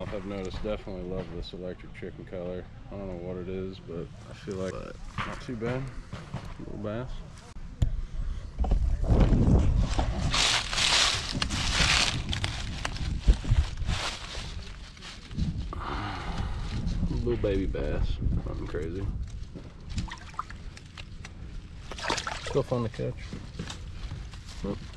I've noticed, definitely love this electric chicken color. I don't know what it is, but I feel like not too bad. Little bass. Little baby bass, nothing crazy. Still fun to catch.